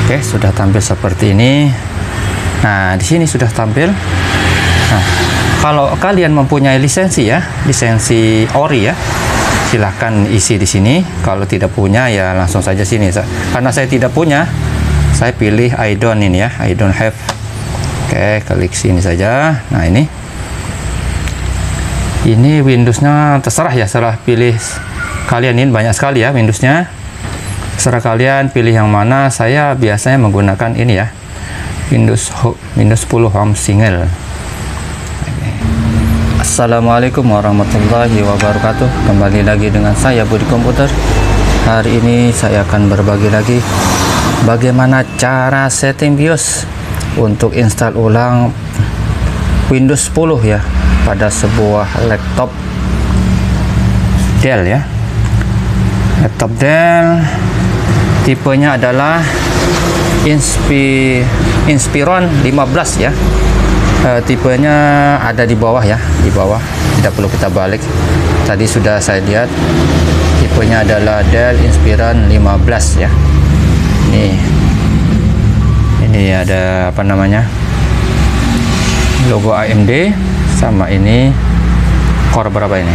Oke, sudah tampil seperti ini. Nah, di sini sudah tampil. Nah, kalau kalian mempunyai lisensi ya, lisensi ori ya, silahkan isi di sini. Kalau tidak punya ya langsung saja sini. Karena saya tidak punya, saya pilih I don't ini ya, I don't have. Oke, klik sini saja. Nah, ini Windowsnya terserah ya, serah pilih kalian. Ini banyak sekali ya Windowsnya, terserah kalian pilih yang mana. Saya biasanya menggunakan ini ya, Windows 10 Home Single. Assalamualaikum warahmatullahi wabarakatuh. Kembali lagi dengan saya Budi Komputer. Hari ini saya akan berbagi lagi bagaimana cara setting BIOS untuk install ulang Windows 10 ya pada sebuah laptop Dell ya. Laptop Dell tipenya adalah Inspiron 15 ya. Tipenya ada di bawah ya, di bawah, tidak perlu kita balik. Tadi sudah saya lihat tipenya adalah Dell Inspiron 15 ya. Ini ada apa namanya, logo AMD, sama ini core berapa ini,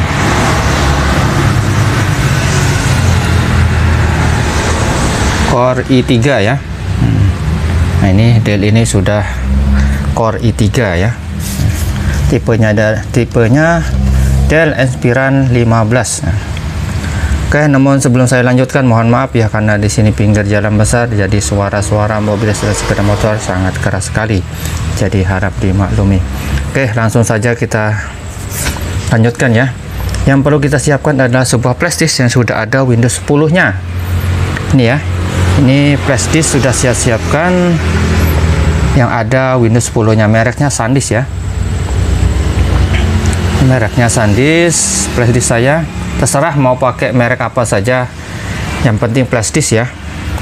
core i3 ya. Nah, ini Dell ini sudah core i3 ya. Tipenya Dell Inspiron 15. Oke, namun sebelum saya lanjutkan, mohon maaf ya karena di sini pinggir jalan besar, jadi suara-suara mobil dan sepeda motor sangat keras sekali. Jadi harap dimaklumi. Oke, langsung saja kita lanjutkan ya. Yang perlu kita siapkan adalah sebuah flashdisk yang sudah ada Windows 10-nya. Ini ya. Ini flashdisk sudah saya siapkan yang ada Windows 10-nya, mereknya SanDisk ya. Mereknya SanDisk, flashdisk saya terserah mau pakai merek apa saja, yang penting flashdisk ya.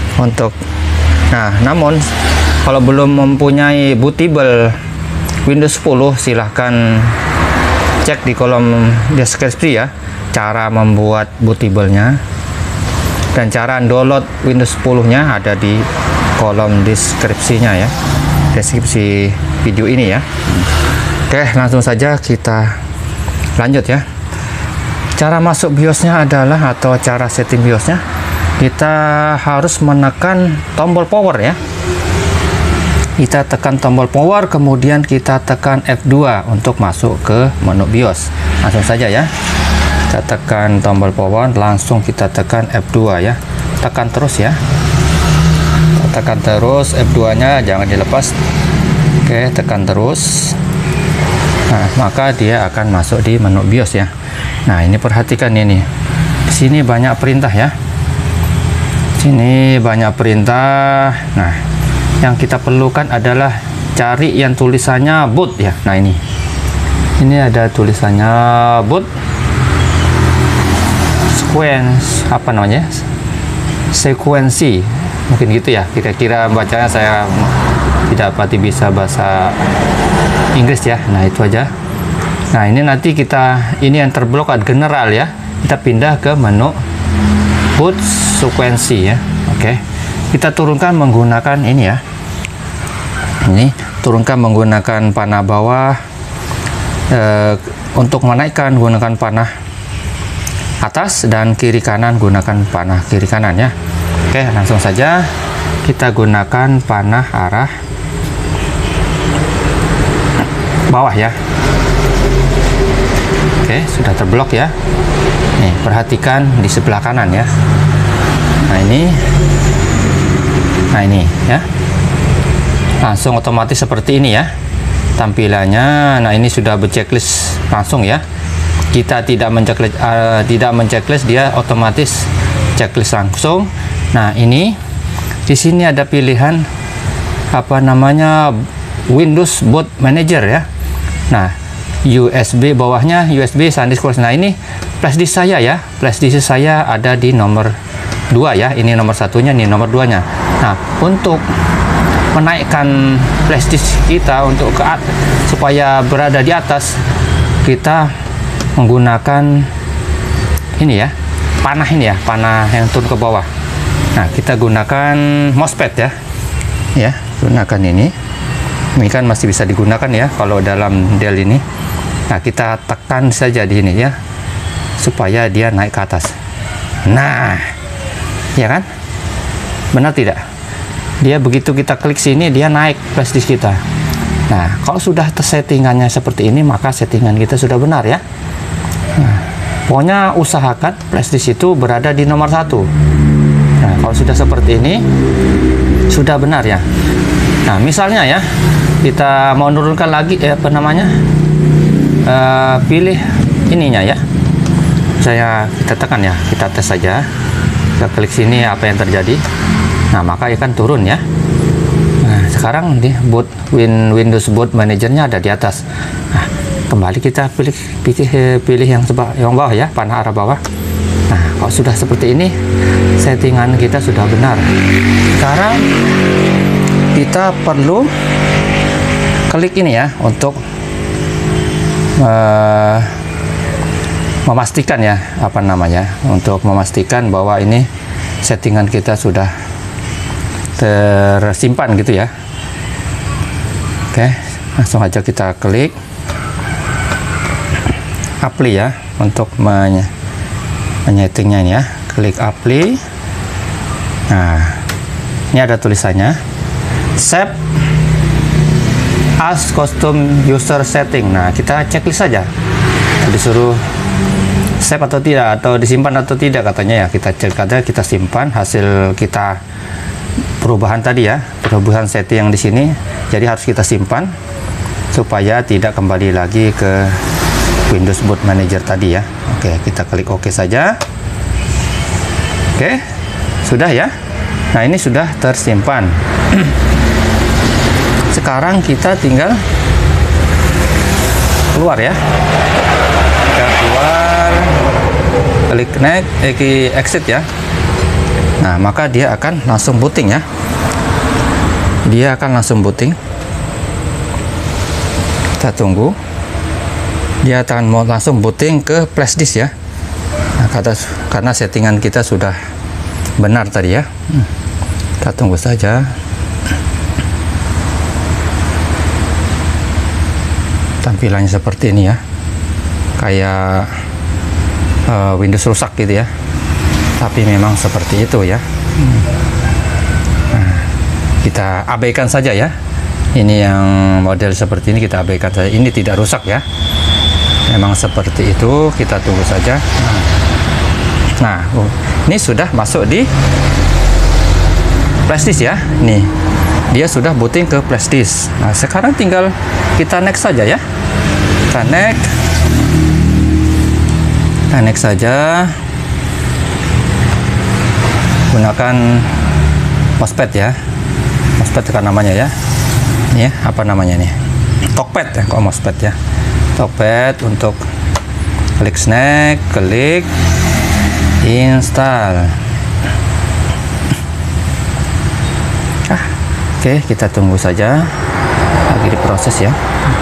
Namun kalau belum mempunyai bootable Windows 10, silahkan cek di kolom deskripsi ya, cara membuat bootable-nya dan cara download Windows 10-nya ada di kolom deskripsinya ya, deskripsi video ini ya. Oke, langsung saja kita lanjut ya. Cara masuk BIOS-nya adalah, atau cara setting BIOS-nya, kita harus menekan tombol power ya. Kita tekan tombol power, kemudian kita tekan F2 untuk masuk ke menu BIOS. Langsung saja ya, kita tekan tombol power, langsung kita tekan F2 ya. Tekan terus ya, tekan terus F2 nya, jangan dilepas. Oke, tekan terus. Nah, maka dia akan masuk di menu BIOS ya. Nah, ini perhatikan ini. Di sini banyak perintah ya. Sini banyak perintah. Nah, yang kita perlukan adalah cari yang tulisannya boot ya. Nah, ini ada tulisannya boot sequence, apa namanya, sekuensi, mungkin gitu ya, kira-kira bacanya. Saya tidak pasti bisa bahasa Inggris ya. Nah, itu aja. Nah, ini nanti ini yang terblok ada general ya, kita pindah ke menu boot sekuensi ya. Oke, kita turunkan menggunakan ini ya. Ini turunkan menggunakan panah bawah. Untuk menaikkan gunakan panah atas, dan kiri kanan gunakan panah kiri kanan ya. Oke, langsung saja kita gunakan panah arah bawah ya. Oke, sudah terblok ya. Nih, perhatikan di sebelah kanan ya. Nah, ini ya. Langsung otomatis seperti ini ya tampilannya. Nah, ini sudah berchecklist langsung ya. Kita tidak menceklis, dia otomatis checklist langsung. Nah, ini di sini ada pilihan apa namanya, Windows Boot Manager ya. Nah, USB bawahnya USB SanDisk. Nah, ini flashdisk saya ya. Flashdisk saya ada di nomor 2 ya. Ini nomor satunya, ini nomor 2-nya. Nah, untuk menaikkan flashdisk kita untuk supaya berada di atas, kita menggunakan ini ya, panah ini ya, panah yang turun ke bawah. Nah, kita gunakan mousepad ya. ya, gunakan ini kan masih bisa digunakan ya kalau dalam Dell ini. Nah, kita tekan saja di sini ya supaya dia naik ke atas. Nah, ya kan, benar tidak? Dia begitu kita klik sini dia naik flash disk kita. Nah, kalau sudah settingannya seperti ini maka settingan kita sudah benar ya. Nah, pokoknya usahakan flash disk itu berada di nomor 1. Nah, kalau sudah seperti ini sudah benar ya. Nah, misalnya ya kita mau menurunkan lagi pilih ininya ya. Kita tekan ya, kita tes saja. Kita klik sini apa yang terjadi. Nah, maka akan turun ya. Nah, sekarang di Windows Boot Manager-nya ada di atas. Nah, kembali kita pilih yang bawah ya, panah arah bawah. Nah, kalau sudah seperti ini settingan kita sudah benar. Sekarang kita perlu klik ini ya untuk memastikan ya, untuk memastikan bahwa ini settingan kita sudah tersimpan gitu ya. Oke, langsung aja kita klik apply ya untuk menyetingnya ini ya. Klik apply. Nah, ini ada tulisannya save as custom user setting. Nah, kita checklist saja, disuruh save atau tidak, atau disimpan atau tidak katanya ya. Kita cek aja, kita simpan hasil kita perubahan tadi ya, perubahan setting yang di sini. Jadi harus kita simpan supaya tidak kembali lagi ke Windows Boot Manager tadi ya. Oke, kita klik OK saja. Oke, sudah ya. Nah, ini sudah tersimpan. Sekarang kita tinggal keluar ya. Kita keluar, klik next, exit ya. Nah, maka dia akan langsung booting ya. Dia akan langsung booting. Kita tunggu. Dia akan langsung booting ke flash disk ya. Nah, karena settingan kita sudah benar tadi ya. Kita tunggu saja. Tampilannya seperti ini ya, kayak Windows rusak gitu ya, tapi memang seperti itu ya. Nah, kita abaikan saja ya. Ini yang model seperti ini kita abaikan saja. Ini tidak rusak ya, memang seperti itu. Kita tunggu saja. Nah, ini sudah masuk di flash disk ya. Nih, dia sudah booting ke flash disk. Nah, sekarang tinggal kita next saja ya. Kita next saja. Gunakan mousepad ya. Mousepad kan namanya ya. Ini ya, apa namanya nih? Talkpad ya, kok mousepad ya. Talkpad untuk klik next, klik install. Oke, kita tunggu saja, lagi diproses ya.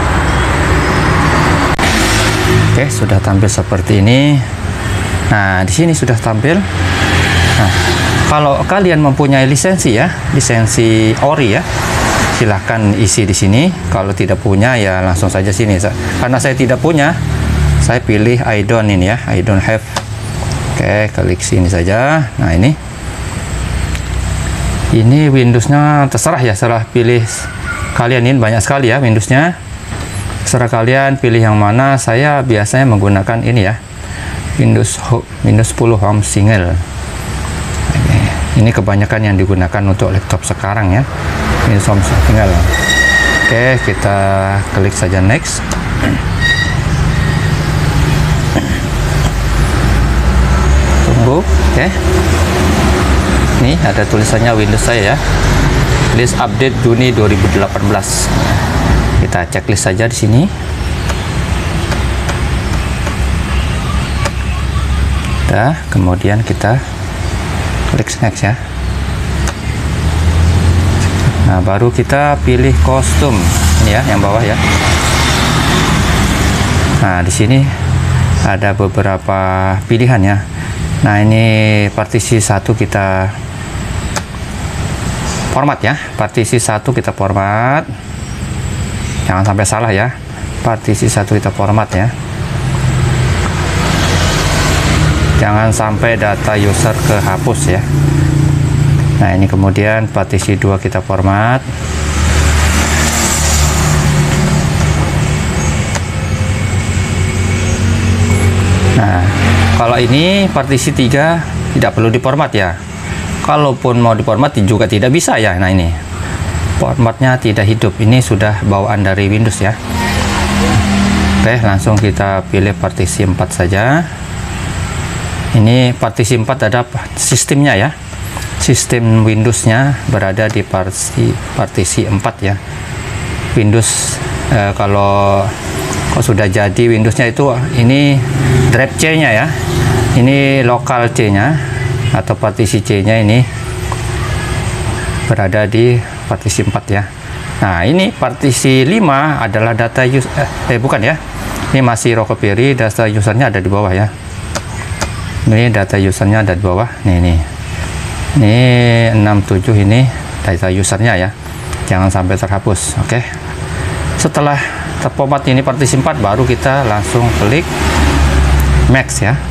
Oke, sudah tampil seperti ini. Nah, di sini sudah tampil. Nah, kalau kalian mempunyai lisensi ya, lisensi Ori ya, silahkan isi di sini. Kalau tidak punya ya langsung saja sini. Karena saya tidak punya, saya pilih I don't ini ya, I don't have. Oke, klik sini saja. Nah, ini Windowsnya terserah ya, serah pilih kalian. Ini banyak sekali ya Windowsnya, terserah kalian pilih yang mana. Saya biasanya menggunakan ini ya, Windows 10 Home Single. Ini kebanyakan yang digunakan untuk laptop sekarang ya, Windows Home Single. Oke, kita klik saja next. Tunggu. Oke, ini ada tulisannya Windows saya ya, list update Juni 2018. Kita checklist saja di sini. Kemudian kita klik next ya. Nah, baru kita pilih kostum ini ya, yang bawah ya. Nah, di sini ada beberapa pilihan ya. Nah, ini partisi 1 kita format ya. Partisi 1 kita format, jangan sampai salah ya. Partisi 1 kita format ya, jangan sampai data user kehapus ya. Nah ini kemudian partisi 2 kita format. Nah kalau ini partisi 3 tidak perlu diformat ya. Kalaupun mau diformat juga tidak bisa ya. Nah ini formatnya tidak hidup, ini sudah bawaan dari Windows ya. Oke, langsung kita pilih partisi 4 saja. Ini partisi 4 ada sistemnya ya. Sistem Windowsnya berada di partisi 4 ya. Windows kalau sudah jadi Windowsnya itu, ini drive C nya ya, ini lokal C nya atau partisi C nya ini berada di partisi 4 ya. Nah ini partisi 5 adalah data bukan ya, ini masih recovery, data usernya ada di bawah ya. Ini data usernya ada di bawah nih, ini 67, ini data usernya ya, jangan sampai terhapus. Oke, setelah terformat ini partisi 4, baru kita langsung klik Max ya.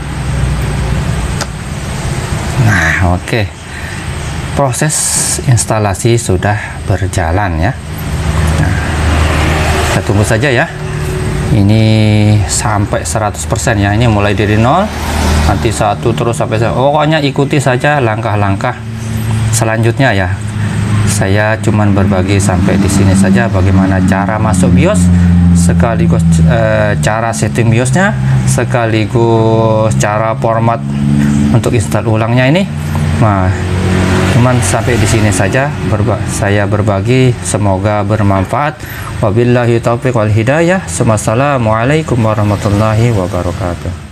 Nah oke, proses instalasi sudah berjalan ya. Nah, kita tunggu saja ya, ini sampai 100% ya. Ini mulai dari 0, nanti 1 terus sampai 1. Pokoknya ikuti saja langkah-langkah selanjutnya ya. Saya cuman berbagi sampai di sini saja, bagaimana cara masuk BIOS, sekaligus cara setting BIOSnya, sekaligus cara format untuk install ulangnya ini. Nah, cuman sampai di sini saja saya berbagi, semoga bermanfaat. Wabillahi taufiq wal hidayah. Wassalamualaikum warahmatullahi wabarakatuh.